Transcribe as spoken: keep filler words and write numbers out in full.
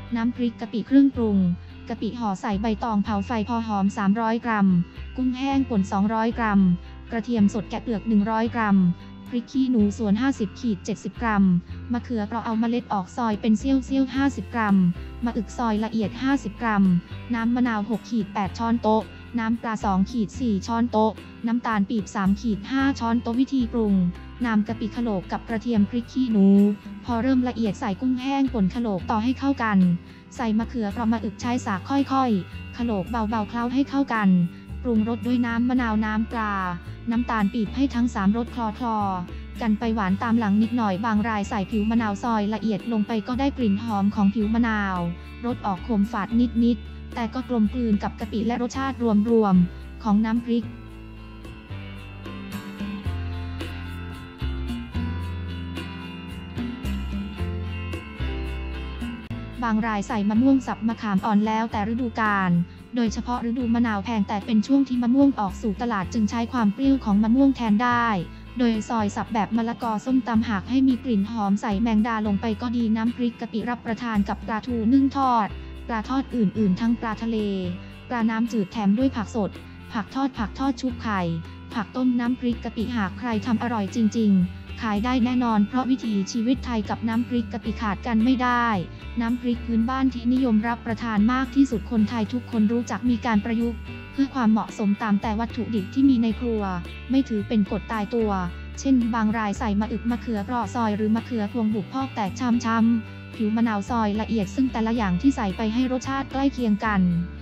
น้ำพริกกะปิเครื่องปรุงกะปิห่อใส่ใบตองเผาไฟพอหอมสามร้อยกรัมกุ้งแห้งป่นสองร้อยกรัมกระเทียมสดแกะเปลือกหนึ่งร้อยกรัมพริกขี้หนูสวนห้าสิบขีดเจ็ดสิบกรัมมะเขือเปราะเอาเมล็ดออกซอยเป็นเสี้ยวๆห้าสิบกรัมมะอึกซอยละเอียดห้าสิบกรัมน้ำมะนาวหกขีดแปดช้อนโต๊ะน้ำปลาสองขีดสี่ช้อนโต๊ะน้ำตาลปี๊บสามขีดห้าช้อนโต๊ะวิธีปรุงน้ำกะปิโขลกกับกระเทียมพริกขี้หนูพอเริ่มละเอียดใส่กุ้งแห้งป่นโขลกต่อให้เข้ากันใส่มะเขือเปราะมะอึกใช้สากค่อยๆโขลกเบาๆเคล้าให้เข้ากันปรุงรสด้วยน้ำมะนาวน้ำปลาน้ำตาลปี๊บให้ทั้งสามรสคลอคลอกันไปหวานตามหลังนิดหน่อยบางรายใส่ผิวมะนาวซอยละเอียดลงไปก็ได้กลิ่นหอมของผิวมะนาวรสออกขมฝาดนิดๆแต่ก็กลมกลืนกับกะปิและรสชาติรวมๆของน้ำพริกบางรายใส่มะม่วงสับมะขามอ่อนแล้วแต่ฤดูกาลโดยเฉพาะฤดูมะนาวแพงแต่เป็นช่วงที่มะม่วงออกสู่ตลาดจึงใช้ความเปรี้ยวของมะม่วงแทนได้โดยซอยสับแบบมะละกอส้มตำหากให้มีกลิ่นหอมใส่แมงดาลงไปก็ดีน้ำพริกกะปิรับประทานกับปลาทูนึ่งทอดปลาทอดอื่นๆทั้งปลาทะเลปลาน้ำจืดแถมด้วยผักสดผักทอดผักทอดชุบไข่ผักต้มน้ำพริกกะปิหากใครทำอร่อยจริงๆขายได้แน่นอนเพราะวิถีชีวิตไทยกับน้ำพริกกะปิขาดกันไม่ได้น้ำพริกพื้นบ้านที่นิยมรับประทานมากที่สุดคนไทยทุกคนรู้จักมีการประยุกต์เพื่อความเหมาะสมตามแต่วัตถุดิบที่มีในครัวไม่ถือเป็นกฎตายตัวเช่นบางรายใส่มะอึกมะเขือเปราะซอยหรือมะเขือพวงบุกพอกแตกช้ำๆผิวมะนาวซอยละเอียดซึ่งแต่ละอย่างที่ใส่ไปให้รสชาติใกล้เคียงกัน